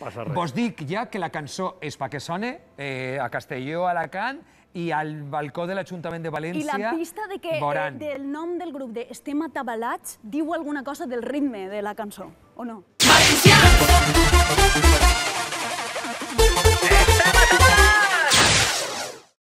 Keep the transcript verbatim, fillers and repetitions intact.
Vos dic ja que la cançó és perquè sona a Castelló, a Alacant i al balcó de l'Ajuntament de València. I la pista del nom del grup de Estem Atabalats diu alguna cosa del ritme de la cançó, o no? València!